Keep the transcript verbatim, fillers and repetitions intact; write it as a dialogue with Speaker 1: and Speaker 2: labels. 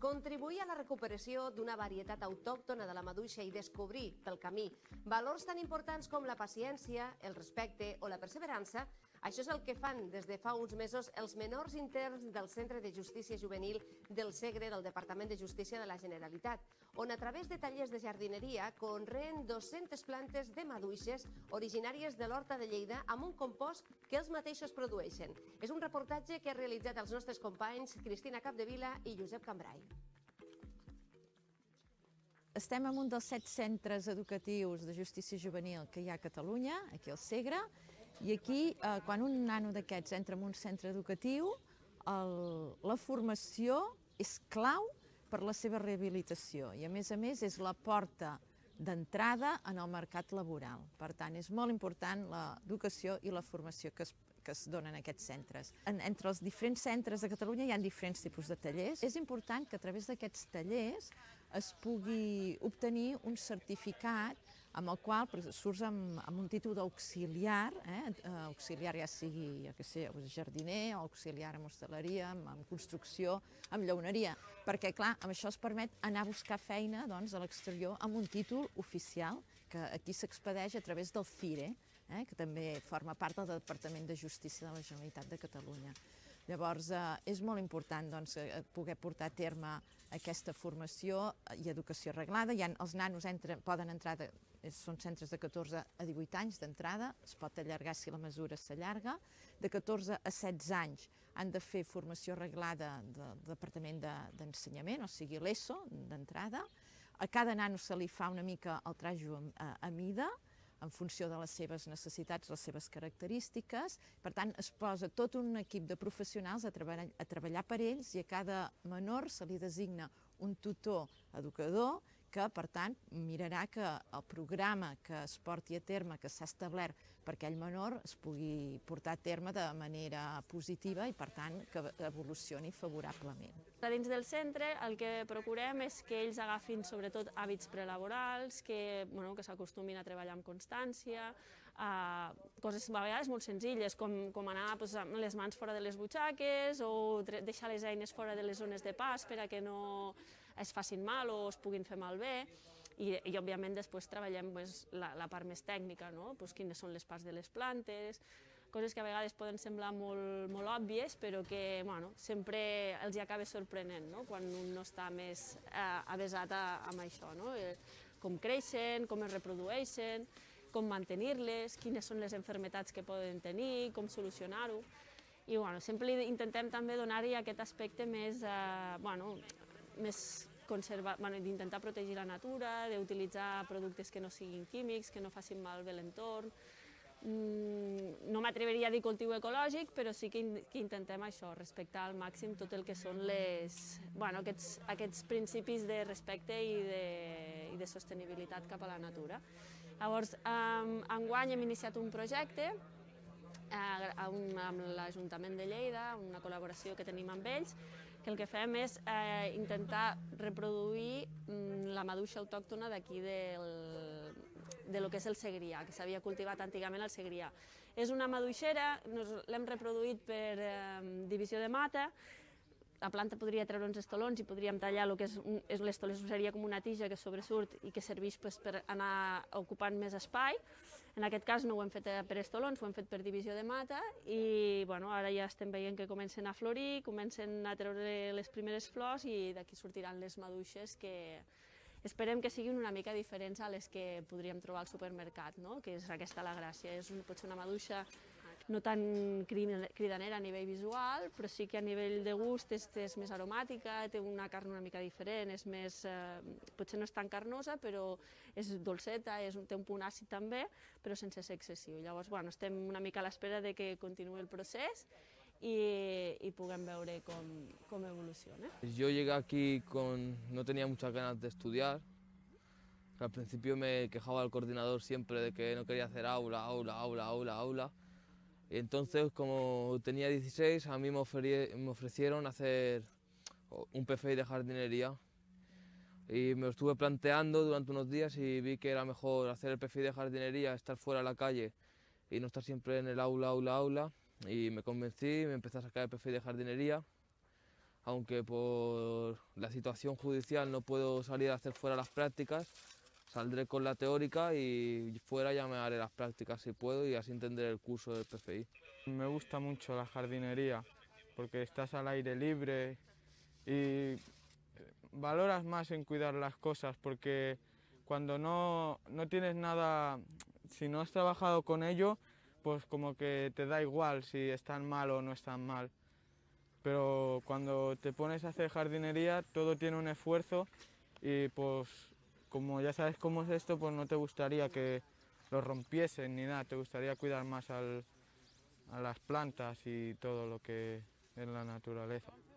Speaker 1: contribuir a la recuperació d'una varietat autòctona de la maduixa i descobrir pel camí valors tan importants com la paciència, el respecte o la perseverança, això és el que fan des de fa uns mesos els menors interns del Centre de Justícia Juvenil del Segre del Departament de Justícia de la Generalitat, on a través de tallers de jardineria conreen dues-centes plantes de maduixes originàries de l'Horta de Lleida amb un compost que els mateixos produeixen. És un reportatge que ha realitzat els nostres companys Cristina Capdevila i Josep Cambrai.
Speaker 2: Estem en un dels set centres educatius de justícia juvenil que hi ha a Catalunya, aquí al Segre, i aquí, quan un nano d'aquests entra en un centre educatiu, la formació és clau per la seva rehabilitació i, a més a més, és la porta d'entrada en el mercat laboral. Per tant, és molt important l'educació i la formació que es que es donen en aquests centres. Entre els diferents centres de Catalunya hi ha diferents tipus de tallers. És important que a través d'aquests tallers es pugui obtenir un certificat amb el qual surts amb, amb un títol d'auxiliar, eh? auxiliar ja sigui, ja que sé, jardiner, o auxiliar en hostaleria, en, en construcció, en llauneria, perquè, clar, amb això es permet anar a buscar feina doncs, a l'exterior amb un títol oficial que aquí s'expedeix a través del CIRE, eh? que també forma part del Departament de Justícia de la Generalitat de Catalunya. Llavors, eh, és molt important doncs, poder portar a terme aquesta formació i educació reglada. Ja, els nanos entren, poden entrar, de, són centres de catorze a divuit anys d'entrada, es pot allargar si la mesura s'allarga. De catorze a setze anys han de fer formació reglada del Departament d'Ensenyament, o sigui l'ESO d'entrada. A cada nano se li fa una mica el trajo a, a mida, en funció de les seves necessitats, les seves característiques. Per tant, es posa tot un equip de professionals a treballar, a treballar per ells i a cada menor se li designa un tutor educador que, per tant, mirarà que el programa que es porti a terme, que s'ha establert per aquell menor, es pugui portar a terme de manera positiva i, per tant, que evolucioni favorablement.
Speaker 3: Dins del centre el que procurem és que ells agafin sobretot hàbits prelaborals, que, bueno, que s'acostumin a treballar amb constància, eh, coses a vegades molt senzilles, com, com anar pues, amb les mans fora de les butxaques o deixar les eines fora de les zones de pas per a que no es facin mal o es puguin fer malbé. I, i òbviament després treballem pues, la, la part més tècnica, no? Pues, quines són les parts de les plantes, coses que a vegades poden semblar molt, molt òbvies, però que bueno, sempre els hi acaba sorprenent, no? Quan un no està més eh, avesat a, amb això, no? Eh, com creixen, com es reprodueixen, com mantenir-les, quines són les malalties que poden tenir, com solucionar-ho. I bueno, sempre intentem també donar-hi aquest aspecte més, eh, bueno, més bueno, d'intentar protegir la natura, d'utilitzar productes que no siguin químics, que no facin malbé l'entorn. Mm, no m'atreviria a dir cultiu ecològic, però sí que, in que intentem això, respectar al màxim tot el que són les, bueno, aquests, aquests principis de respecte i de, i de sostenibilitat cap a la natura. Llavors, um, enguany hem iniciat un projecte amb l'Ajuntament de Lleida, una col·laboració que tenim amb ells, que el que fem és eh, intentar reproduir la maduixa autòctona d'aquí del, de lo que és el Segrià, que s'havia cultivat antigament al Segrià. És una maduixera, l'hem reproduït per eh, divisió de mata. La planta podria treure uns estolons i podríem tallar el que és, un, és l'estoló, seria com una tija que sobresurt i que serveix pues, per anar ocupant més espai. En aquest cas no ho hem fet per estolons, ho hem fet per divisió de mata i bueno, ara ja estem veient que comencen a florir, comencen a treure les primeres flors i d'aquí sortiran les maduixes que esperem que siguin una mica diferents a les que podríem trobar al supermercat, no? Que és aquesta la gràcia, és un, pot ser una maduixa no tan cridanera a nivell visual, però sí que a nivell de gust és, és més aromàtica, té una carn una mica diferent, és més, eh, potser no és tan carnosa, però és dolceta, és, té un punt àcid també, però sense ser excessiu. Llavors, bueno, estem una mica a l'espera de que continuï el procés y, y puguem veure com, com evoluciona.
Speaker 4: Yo llegué aquí con, no tenía muchas ganas de estudiar. Al principio me quejaba el coordinador siempre de que no quería hacer aula, aula, aula, aula, aula. Y entonces, como tenía dieciséis, a mí me, me ofrecieron hacer un P F I de jardinería. Y me lo estuve planteando durante unos días y vi que era mejor hacer el P F I de jardinería, estar fuera a la calle y no estar siempre en el aula, aula, aula. Y me convencí, me empecé a sacar el P F I de jardinería. aunque por la situación judicial no puedo salir a hacer fuera las prácticas, saldré con la teórica y fuera ya me haré las prácticas si puedo y así entenderé el curso del P F I.
Speaker 5: Me gusta mucho la jardinería porque estás al aire libre y valoras más en cuidar las cosas porque cuando no, no tienes nada, si no has trabajado con ello, pues como que te da igual si están mal o no están mal. Pero cuando te pones a hacer jardinería todo tiene un esfuerzo y pues como ya sabes cómo es esto, pues no te gustaría que lo rompiesen ni nada, te gustaría cuidar más al, a las plantas y todo lo que es la naturaleza.